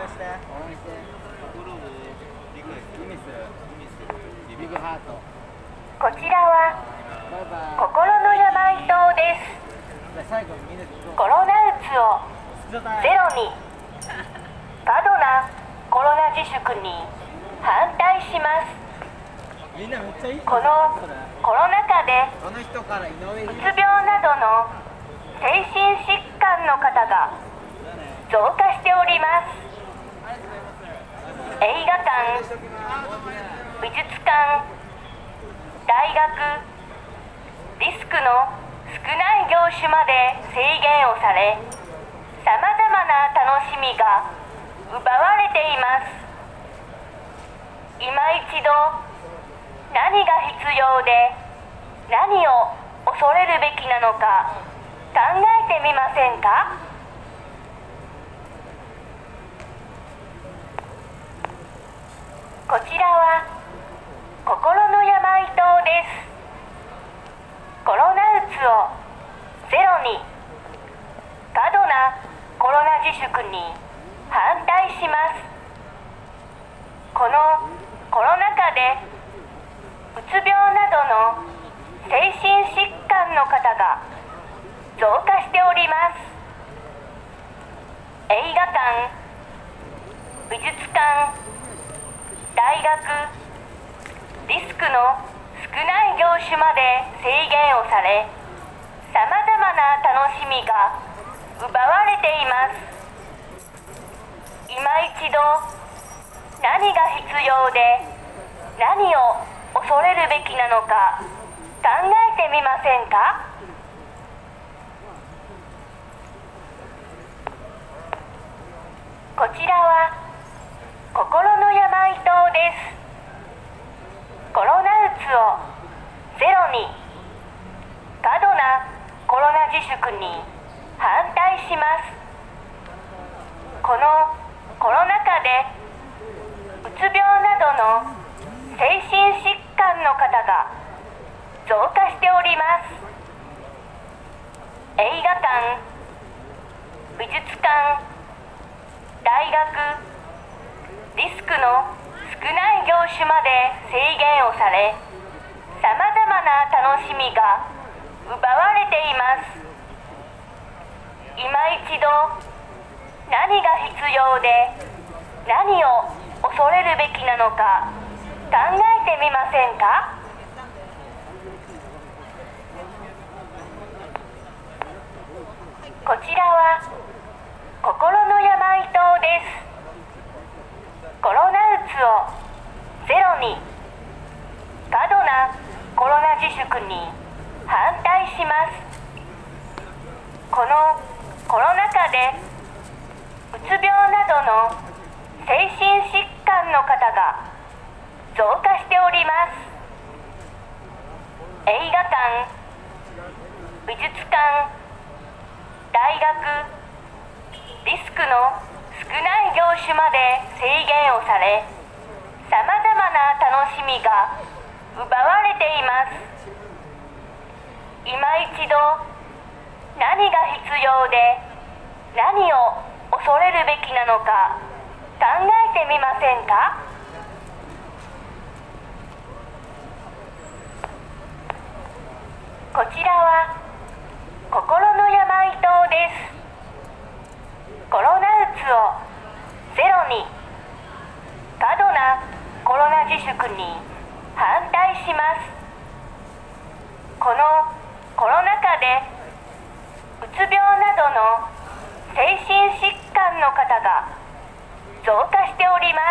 こちらは心の病棟です。コロナうつをゼロに、過度なコロナ自粛に反対します。このコロナ禍でうつ病などの精神疾患の方が増加しております。映画館、美術館、大学、リスクの少ない業種まで制限をされ、さまざまな楽しみが奪われています。今一度何が必要で何を恐れるべきなのか考えてみませんか？こちらは心の病棟です。コロナうつをゼロに、過度なコロナ自粛に反対します。このコロナ禍でうつ病などの精神疾患の方が増加しております。映画館、美術館、大学、リスクの少ない業種まで制限をされ、さまざまな楽しみが奪われています。今一度何が必要で何を恐れるべきなのか考えてみませんか？こちらは心の病棟です。コロナうつをゼロに、過度なコロナ自粛に反対します。このコロナ禍でうつ病などの精神疾患の方が増加しております。映画館、美術館、大学、リスクの少ない業種まで制限をされ、さまざまな楽しみが奪われています。今一度何が必要で何を恐れるべきなのか考えてみませんか？こちらは心の病棟です。コロナうつをゼロに、過度なコロナ自粛に反対します。このコロナ禍でうつ病などの精神疾患の方が増加しております。映画館、美術館、大学、リスクの少ない業種まで制限をされ、さまざまな楽しみが奪われています。今一度何が必要で何を恐れるべきなのか考えてみませんか？ こちらは心の病棟です。コロナうつをゼロに、過度なコロナ自粛に反対します。このコロナ禍でうつ病などの精神疾患の方が増加しております。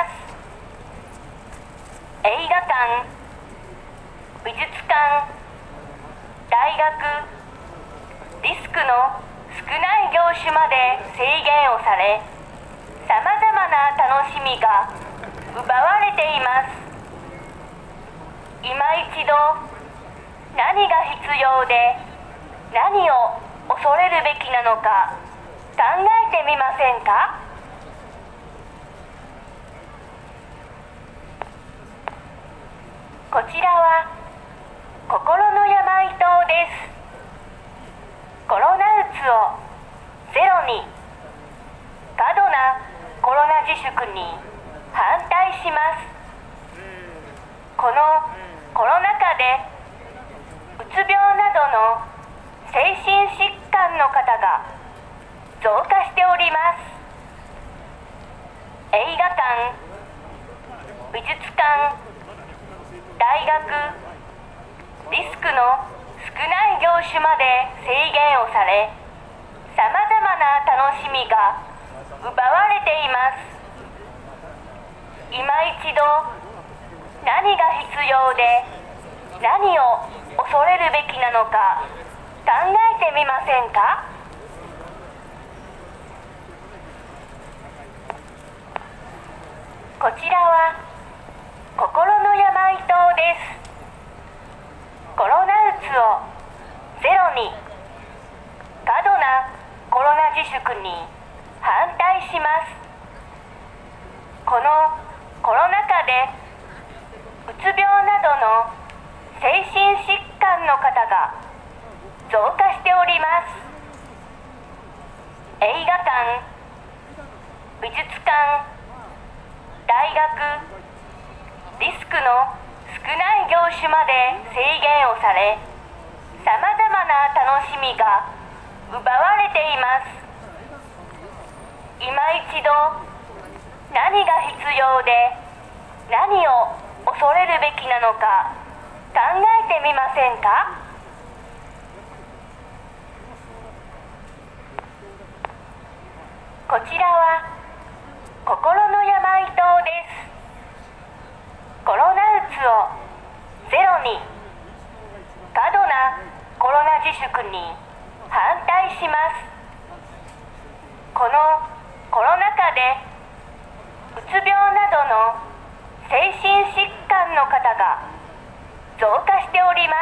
映画館、美術館、大学、リスクの少ない業種まで制限をされ、さまざまな楽しみが奪われています。今一度何が必要で何を恐れるべきなのか考えてみませんか？こちらは心の病棟です。コロナうつをゼロに、過度なコロナ自粛に反対します。このコロナ禍でうつ病などの精神疾患の方が増加しております。映画館、美術館、大学、リスクの少ない業種まで制限をされ、さまざまな楽しみが奪われています。今一度何が必要で何を恐れるべきなのか考えてみませんか？こちらは心の病棟です。コロナうつをゼロに、過度なコロナ自粛に反対します。このコロナ禍でうつ病などの精神疾患の方が増加しております。映画館、美術館、大学、リスクの少ない業種まで制限をされ、さまざまな楽しみが奪われています。今一度何が必要で何を恐れるべきなのか考えてみませんか？こちらは心の病棟です。コロナうつをゼロに、過度なコロナ自粛に反対します。このコロナ禍でうつ病などの精神疾患の方が増加しております。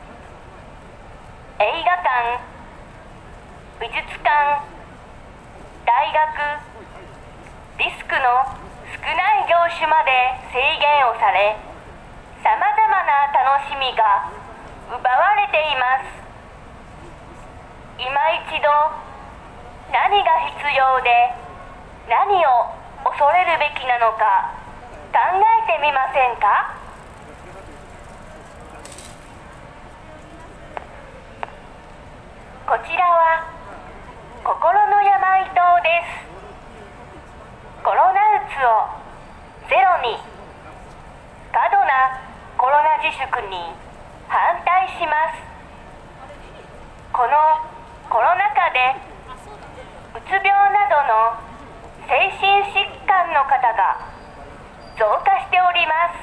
映画館、美術館、大学、リスクの少ない業種まで制限をされ、さまざまな楽しみが奪われています。今一度何が必要で何を恐れるべきなのか考えてみませんか？こちらは心の病棟です。コロナうつをゼロに、過度なコロナ自粛に反対します。このコロナ禍でうつ病などの精神疾患の方が増加しております。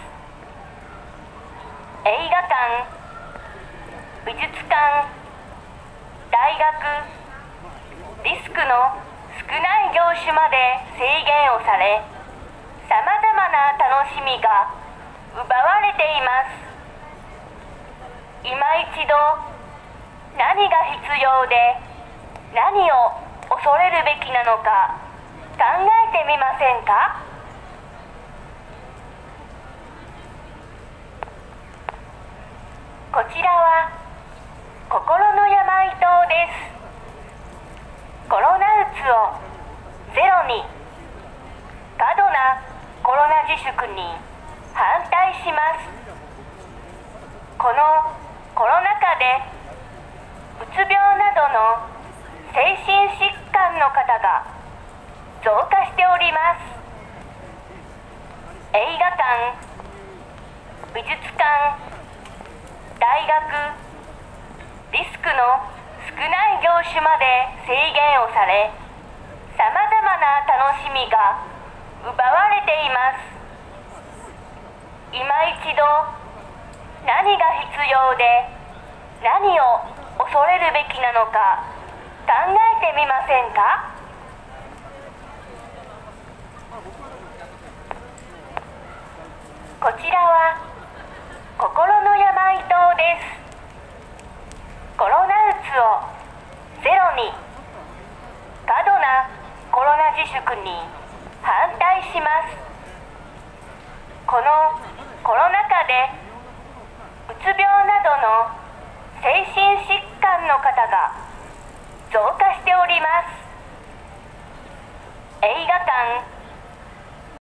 映画館、美術館、大学、リスクの少ない業種まで制限をされ、さまざまな楽しみが奪われています。今一度何が必要で何を恐れるべきなのか考えてみませんか？こちらは心の病棟です。コロナうつをゼロに、過度なコロナ自粛に反対します。このコロナ禍で大学リスクの少ない業種まで制限をされ、さまざまな楽しみが奪われています。今一度何が必要で何を恐れるべきなのか考えてみませんか？こちらは心の病棟です。コロナうつをゼロに、過度なコロナ自粛に反対します。このコロナ禍でうつ病などの精神疾患の方が増加しております。映画館